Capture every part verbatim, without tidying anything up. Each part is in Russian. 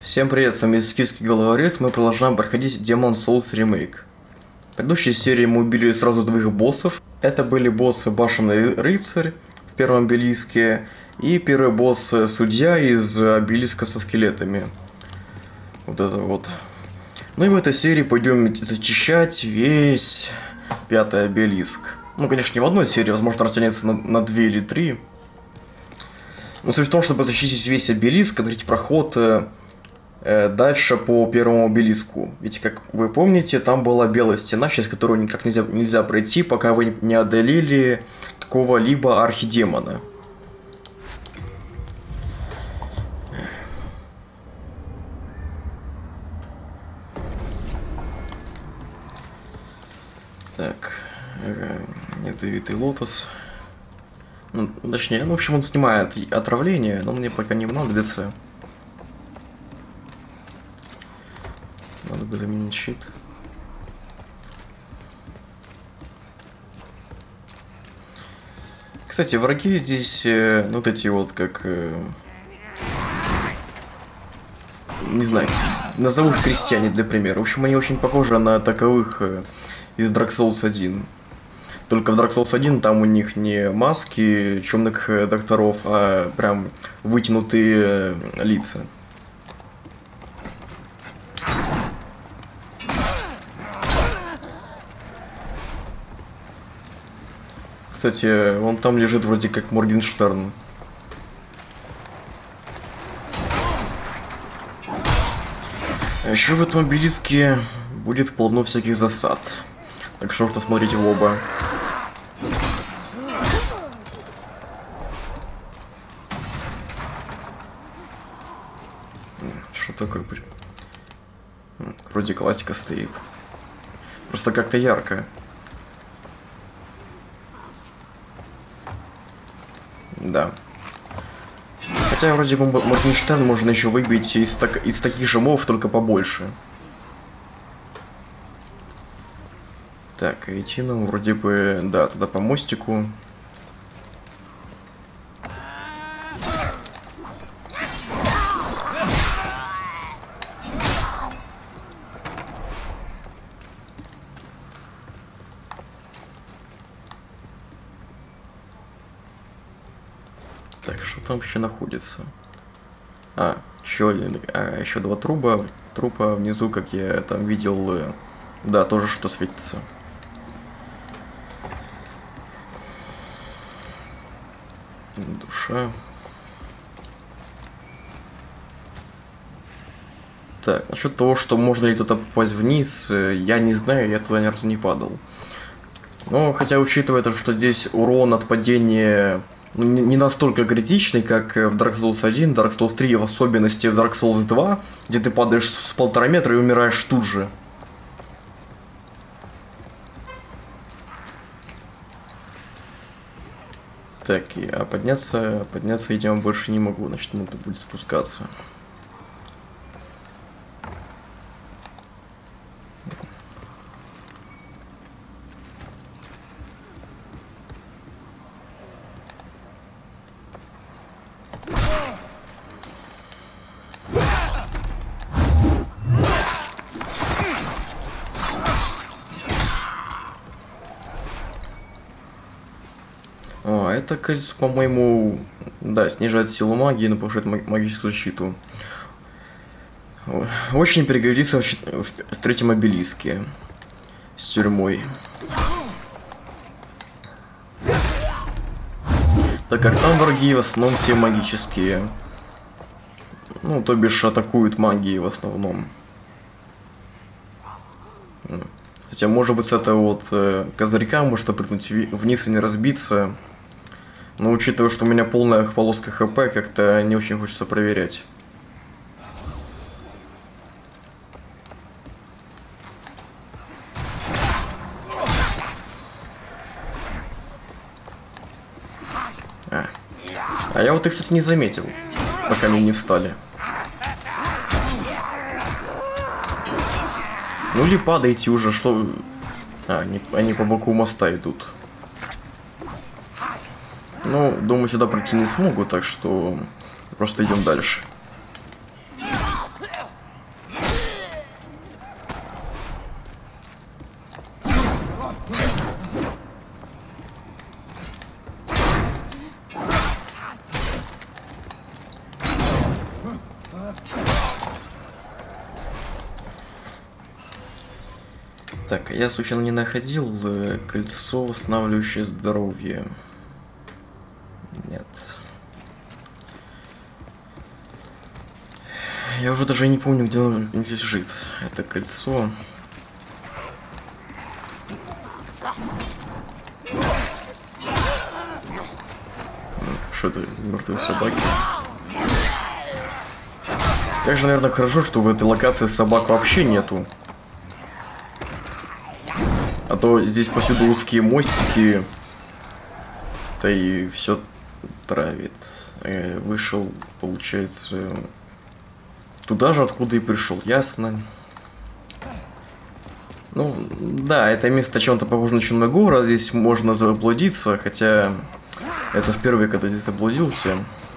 Всем привет, с вами Скифский Головорез, мы продолжаем проходить Demon's Souls Remake. В предыдущей серии мы убили сразу двух боссов. Это были боссы Башенный Рыцарь в первом обелиске и первый босс Судья из обелиска со скелетами. Вот это вот. Ну и в этой серии пойдем зачищать весь пятый обелиск. Ну, конечно, не в одной серии, возможно, растянется на, на две или три. Но суть в том, чтобы зачистить весь обелиск, открыть проход э, э, дальше по первому обелиску. Ведь, как вы помните, там была белая стена, через которую никак нельзя, нельзя пройти, пока вы не одолели какого-либо архидемона. Так, э, ядовитый лотос. Ну, точнее, ну, в общем, он снимает отравление, но мне пока не понадобится. Надо бы заменить щит. Кстати, враги здесь, э, вот эти вот, как... Э, не знаю, назову их крестьяне, для примера. В общем, они очень похожи на таковых э, из Dark Souls один. Только в Dark Souls один там у них не маски чумных докторов, а прям вытянутые лица. Кстати, он там лежит вроде как Моргенштерн. А еще в этом обелиске будет полно всяких засад. Так что нужно смотреть в оба. Что такое? Вроде классика стоит. Просто как-то ярко. Да. Хотя вроде бы Моргенштерн можно еще выбить из, так... из таких же мов, только побольше. Так, идти нам вроде бы, да, туда по мостику. Так, что там еще находится? А, еще, а, еще два труба. Трупа внизу, как я там видел, да, тоже что светится. Душа. Так, насчет того, что можно ли туда попасть вниз, я не знаю, я туда ни разу не падал. Но, хотя, учитывая то, что здесь урон от падения ну, не настолько критичный, как в Dark Souls один, Dark Souls три, в особенности в Dark Souls два, где ты падаешь с полтора метра и умираешь тут же. Так, а подняться, подняться, видимо, больше не могу, значит, надо будет спускаться. О, это кольцо, по-моему, да, снижает силу магии, но повышает магическую защиту. Очень пригодится в, в, в третьем обелиске с тюрьмой. Так как там враги в основном все магические. Ну, то бишь атакуют магией в основном. Хотя, может быть, с этого вот э, козырька можно прыгнуть вниз и не разбиться. Но учитывая, что у меня полная полоска хп, как-то не очень хочется проверять. А, а я вот их, кстати, не заметил, пока они не встали. Ну или падайте уже, что... А, они, они по боку моста идут. Ну, думаю, сюда пройти не смогу, так что просто идем дальше. Так, я случайно не находил э, кольцо, восстанавливающее здоровье. Нет. Я уже даже не помню, где оно лежит. Это кольцо. Что это, мертвые собаки? Как же, наверное, хорошо, что в этой локации собак вообще нету. А то здесь повсюду узкие мостики. Да и все травит. Э, вышел, получается, туда же, откуда и пришел, ясно. Ну, да, это место чем-то похоже на Чумной город. Здесь можно заблудиться, хотя это впервые, когда здесь заблудился.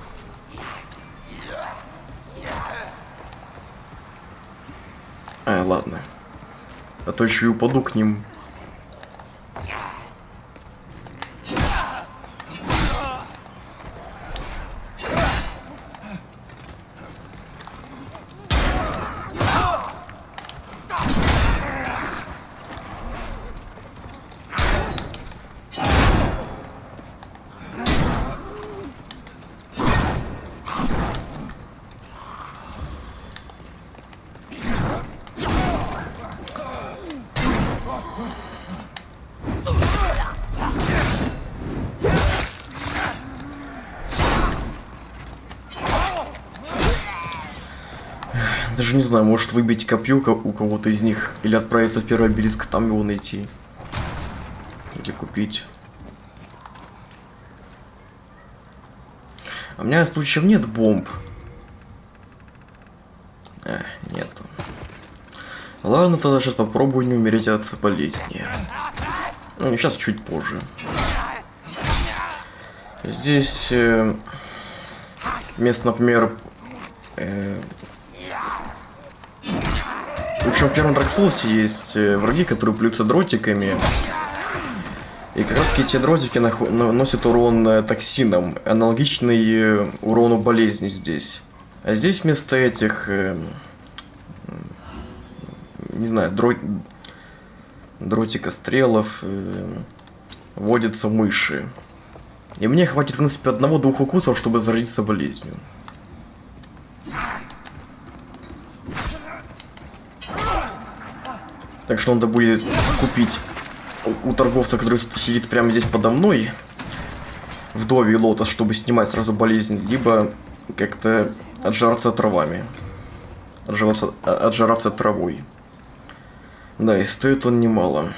А, ладно. А то еще и упаду к ним. Даже не знаю, может выбить копье у кого-то из них. Или отправиться в первый обелиск, там его найти. Или купить. А у меня в случае нет бомб. А, нету. Ладно, тогда сейчас попробую не умереть от болезни. Ну, сейчас чуть позже. Здесь э, место, например, э, в общем, в первом Dark Souls есть враги, которые плюются дротиками. И как раз эти дротики наносят урон токсинам, аналогичный урону болезни здесь. А здесь вместо этих, не знаю, дрот... дротика стрелов водятся мыши. И мне хватит, в принципе, одного-двух укусов, чтобы заразиться болезнью. Так что надо будет купить у торговца, который сидит прямо здесь подо мной, вдовий лотос, чтобы снимать сразу болезнь, либо как-то отжараться травами. Отжараться, отжараться травой. Да, и стоит он немало.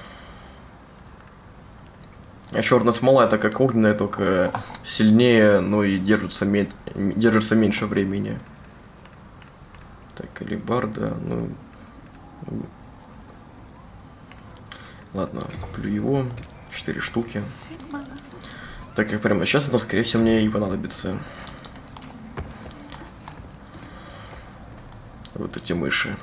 А черная смола это как огненная, только сильнее, но и держится, мед... держится меньше времени. Так, алебарда, ну... Ладно, куплю его. Четыре штуки. Так как прямо сейчас оно, скорее всего, мне и понадобится. Вот эти мыши.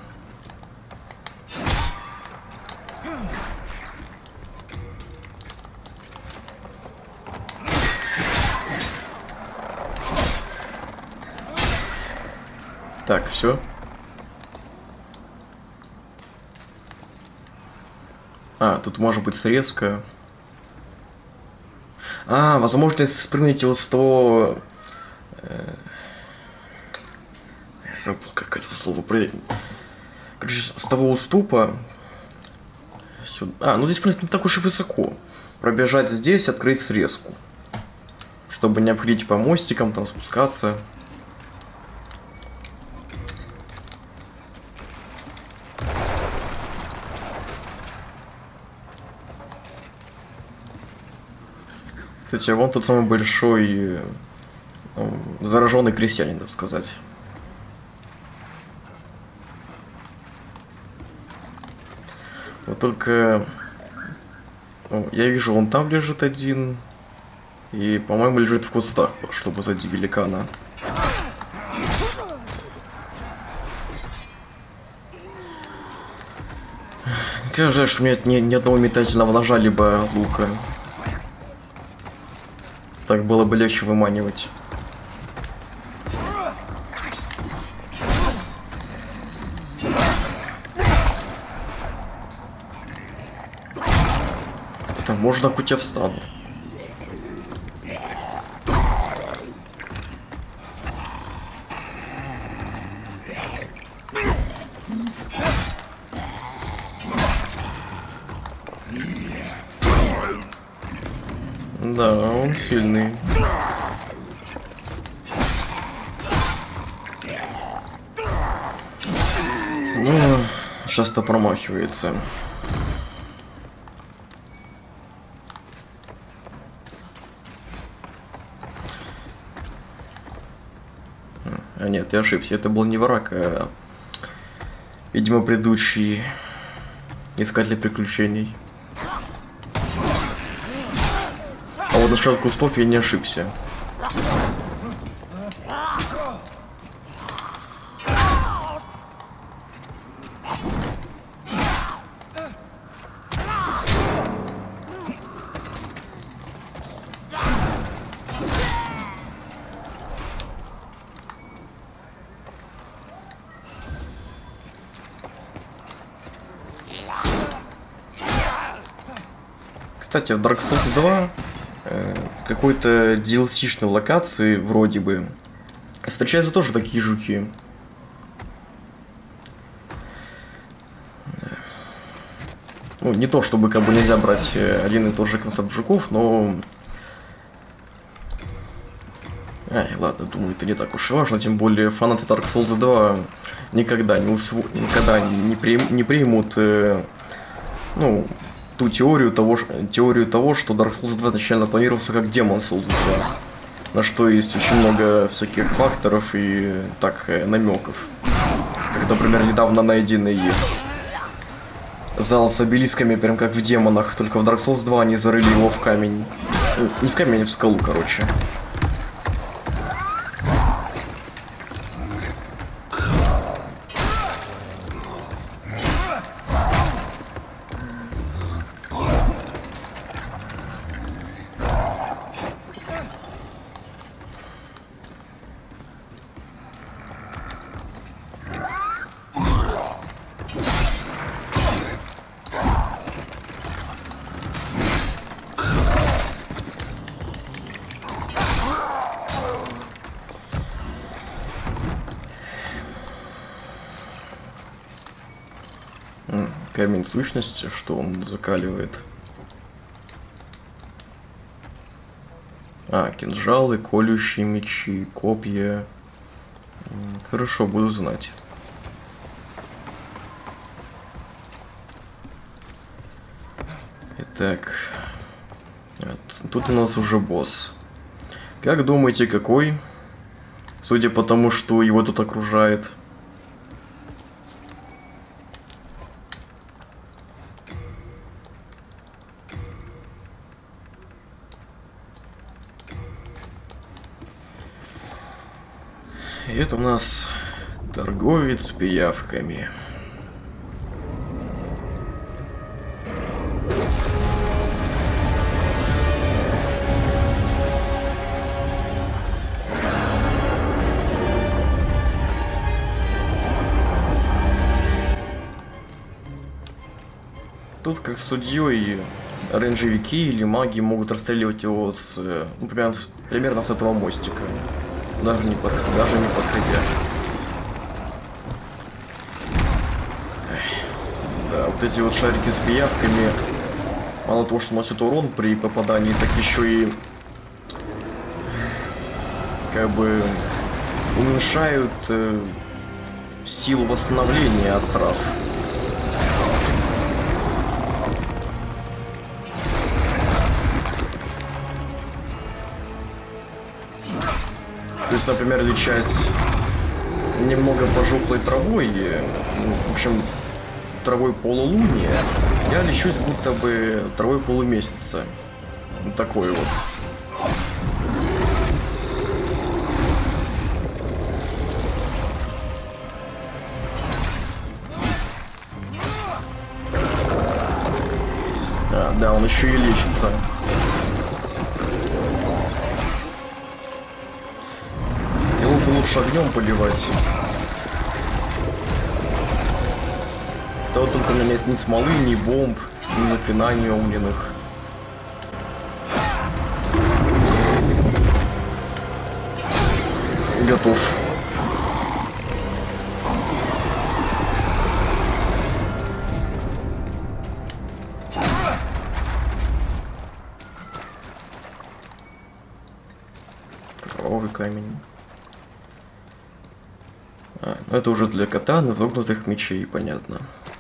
Так, все. А, тут может быть срезка. А, возможно, если спрыгнуть вот с того... Э... Я забыл, как это слово... Короче, с того уступа... Сюда... А, ну здесь, в принципе, не так уж и высоко. Пробежать здесь, открыть срезку. Чтобы не обходить по мостикам, там спускаться. Кстати, вон тот самый большой ну, зараженный крестьянин, так сказать. Вот только ну, я вижу, он там лежит один. И, по-моему, лежит в кустах, чтобы позади великана. Как жаль, что у меня нет ни, ни одного метательного ножа, либо лука. Так было бы легче выманивать. Можно хоть я встану. Да, он сильный. Ну, часто промахивается. А нет, я ошибся. Это был не враг, а, видимо, предыдущий искатель приключений. А вот насчет кустов я не ошибся. Кстати, в Dark Souls два э, какой-то ди эл си-шной локации вроде бы встречаются тоже такие жуки. Ну, не то чтобы как бы нельзя брать один и тот же концепт жуков, но... Ай, ладно, думаю, это не так уж и важно, тем более фанаты Dark Souls два никогда не, усво... никогда не, при... не примут, э, ну... ту теорию того, теорию того, что Dark Souls два изначально планировался как Demon Souls два, на что есть очень много всяких факторов и так намеков. Как, например, недавно найденный зал с обелисками, прям как в демонах, только в Dark Souls два они зарыли его в камень. Не в камень, а в скалу, короче. Камень сущности, что он закаливает. А, кинжалы, колющие мечи, копья. Хорошо, буду знать. Итак, тут у нас уже босс. Как думаете, какой? Судя по тому, что его тут окружает. И это у нас торговец пиявками. Тут как с судьей рейнджевики или маги могут расстреливать его с, ну, примерно, примерно с этого мостика. Даже не, под, даже не подходя. Да, вот эти вот шарики с пиявками, мало того, что носят урон при попадании, так еще и как бы уменьшают э, силу восстановления от трав. То есть, например, лечась немного пожухлой травой, в общем, травой полулуния, я лечусь будто бы травой полумесяца. Такой вот. А, да, он еще и лечится. Лучше огнем поливать. Того только у меня нет ни смолы, ни бомб, ни запинаний огненных. готов. Кровавый камень. А, ну это уже для катан, изогнутых мечей, понятно.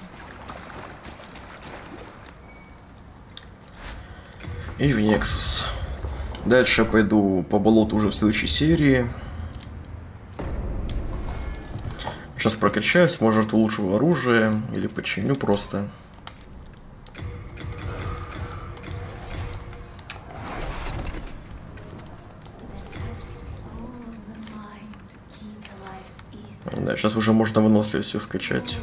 И в Nexus. Дальше я пойду по болоту уже в следующей серии. Сейчас прокачаюсь, может улучшу оружие или починю просто. Да, сейчас уже можно выносливость все вкачать.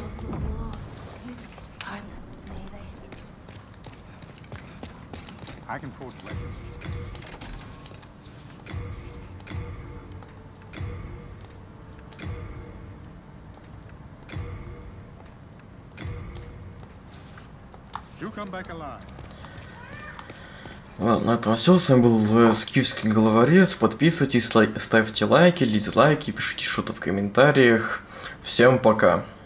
Ладно, на этом все. С вами был Скифский Головорез. Подписывайтесь, лай- ставьте лайки, дизлайки, пишите что-то в комментариях. Всем пока.